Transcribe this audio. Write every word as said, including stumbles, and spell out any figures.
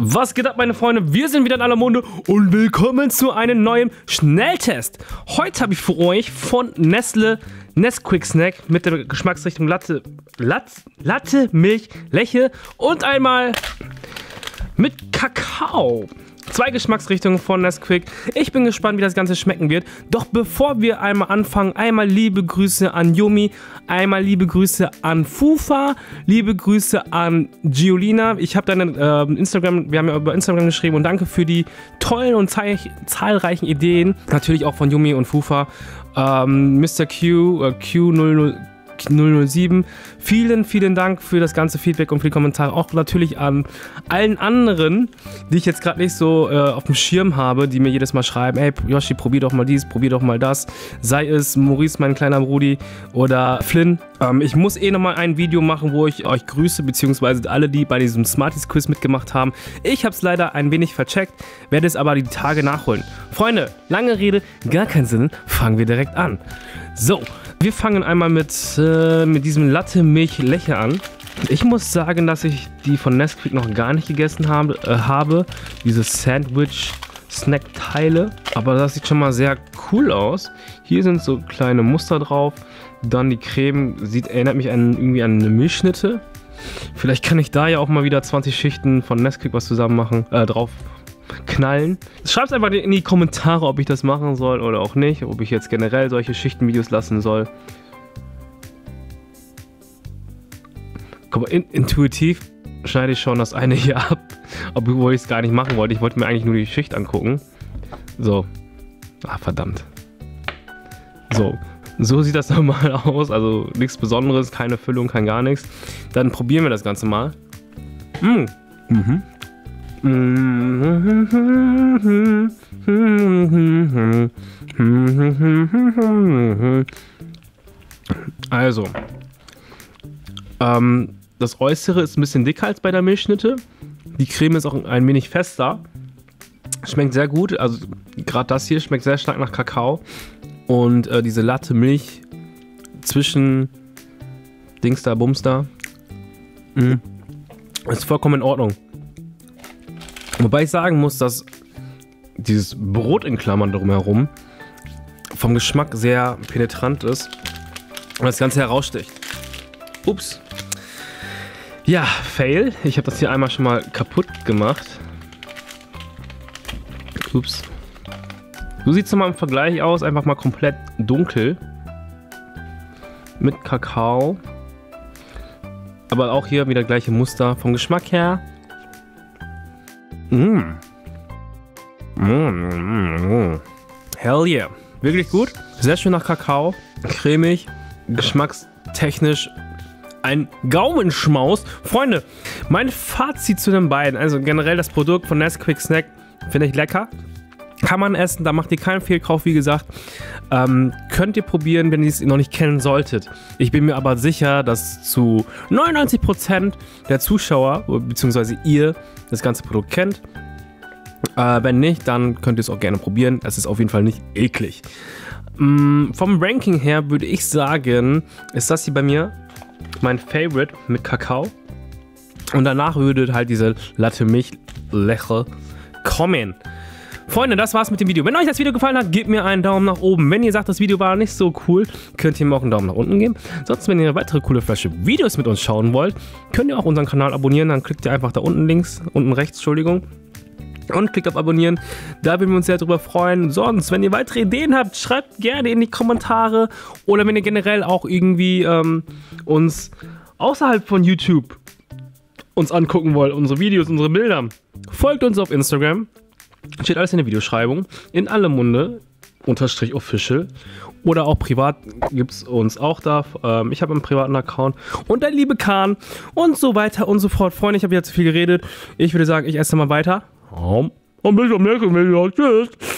Was geht ab, meine Freunde? Wir sind wieder in aller Munde und willkommen zu einem neuen Schnelltest. Heute habe ich für euch von Nestle Nesquik Snack mit der Geschmacksrichtung Latte, Latte, Latte, Milch, Leche und einmal mit Kakao. Zwei Geschmacksrichtungen von Nesquik. Ich bin gespannt, wie das Ganze schmecken wird. Doch bevor wir einmal anfangen, einmal liebe Grüße an Yumi, einmal liebe Grüße an Fufa, liebe Grüße an Giolina. Ich habe deine äh, Instagram, wir haben ja über Instagram geschrieben und danke für die tollen und zahl zahlreichen Ideen. Natürlich auch von Yumi und Fufa. Ähm, Mister Q, äh, Q null null null sieben. Vielen, vielen Dank für das ganze Feedback und für die Kommentare. Auch natürlich an allen anderen, die ich jetzt gerade nicht so äh, auf dem Schirm habe, die mir jedes Mal schreiben, hey Yoshi, probier doch mal dies, probier doch mal das. Sei es Maurice, mein kleiner Brudi, oder Flynn. Ähm, ich muss eh nochmal ein Video machen, wo ich euch grüße, beziehungsweise alle, die bei diesem Smarties-Quiz mitgemacht haben. Ich habe es leider ein wenig vercheckt, werde es aber die Tage nachholen. Freunde, lange Rede, gar keinen Sinn, fangen wir direkt an. So, wir fangen einmal mit, äh, mit diesem Latte Milch Leche an. Ich muss sagen, dass ich die von Nesquik noch gar nicht gegessen habe. Äh, habe. Diese Sandwich-Snack-Teile. Aber das sieht schon mal sehr cool aus. Hier sind so kleine Muster drauf. Dann die Creme, sieht, erinnert mich an, irgendwie an eine Milchschnitte. Vielleicht kann ich da ja auch mal wieder zwanzig Schichten von Nesquik was zusammen machen, äh, drauf knallen. Schreibt einfach in die Kommentare, ob ich das machen soll oder auch nicht. Ob ich jetzt generell solche Schichtenvideos lassen soll. Guck mal, in, intuitiv schneide ich schon das eine hier ab. Obwohl ich es gar nicht machen wollte. Ich wollte mir eigentlich nur die Schicht angucken. So. Ah, verdammt. So. So sieht das normal aus. Also nichts Besonderes, keine Füllung, kein gar nichts. Dann probieren wir das Ganze mal. Mmh. Mhm. Also, ähm, das Äußere ist ein bisschen dicker als bei der Milchschnitte. Die Creme ist auch ein wenig fester. Schmeckt sehr gut. Also gerade das hier schmeckt sehr stark nach Kakao. Und äh, diese Latte Milch zwischen Dings da, Bums da, mh, ist vollkommen in Ordnung. Wobei ich sagen muss, dass dieses Brot in Klammern drumherum vom Geschmack sehr penetrant ist und das Ganze heraussticht. Ups. Ja, Fail. Ich habe das hier einmal schon mal kaputt gemacht. Ups. So sieht es mal im Vergleich aus. Einfach mal komplett dunkel. Mit Kakao. Aber auch hier wieder gleiche Muster. Vom Geschmack her. Mmh. Mmh, mmh, mmh. Hell yeah. Wirklich gut. Sehr schön nach Kakao. Cremig. Geschmackstechnisch ein Gaumenschmaus. Freunde, mein Fazit zu den beiden. Also generell das Produkt von Nesquik Snack finde ich lecker. Kann man essen, da macht ihr keinen Fehlkauf, wie gesagt. Ähm, könnt ihr probieren, wenn ihr es noch nicht kennen solltet. Ich bin mir aber sicher, dass zu neunundneunzig Prozent der Zuschauer, beziehungsweise ihr, das ganze Produkt kennt. Äh, wenn nicht, dann könnt ihr es auch gerne probieren. Es ist auf jeden Fall nicht eklig. Ähm, vom Ranking her würde ich sagen, ist das hier bei mir mein Favorite mit Kakao. Und danach würde halt diese Latte Milch Leche kommen. Freunde, das war's mit dem Video. Wenn euch das Video gefallen hat, gebt mir einen Daumen nach oben. Wenn ihr sagt, das Video war nicht so cool, könnt ihr mir auch einen Daumen nach unten geben. Sonst, wenn ihr weitere coole Flasche Videos mit uns schauen wollt, könnt ihr auch unseren Kanal abonnieren. Dann klickt ihr einfach da unten links, unten rechts, Entschuldigung. Und klickt auf Abonnieren. Da würden wir uns sehr drüber freuen. Sonst, wenn ihr weitere Ideen habt, schreibt gerne in die Kommentare. Oder wenn ihr generell auch irgendwie ähm, uns außerhalb von YouTube uns angucken wollt, unsere Videos, unsere Bilder, folgt uns auf Instagram. Steht alles in der Videoschreibung. In aller Munde, unterstrich official. Oder auch privat gibt es uns auch da. Ähm, ich habe einen privaten Account. Und der liebe Kahn. Und so weiter und so fort. Freunde, ich habe wieder zu viel geredet. Ich würde sagen, ich esse mal weiter. Um, um bis zum nächsten Video. Tschüss.